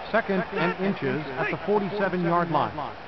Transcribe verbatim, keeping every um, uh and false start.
Second and inches at the forty-seven yard line.